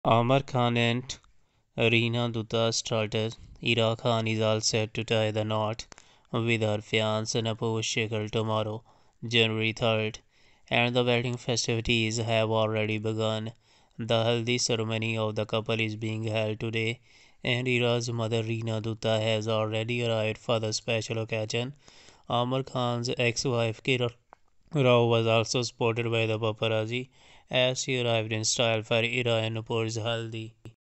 Amar Khan and Reena Dutta started. Ira Khan is all set to tie the knot with her fiancé Nupur Shikhare tomorrow, January 3rd, and the wedding festivities have already begun. The Haldi ceremony of the couple is being held today, and Ira's mother Reena Dutta has already arrived for the special occasion. Amar Khan's ex-wife Kiran Rao was also spotted by the paparazzi as she arrived in style for Ira and Nupur's Haldi.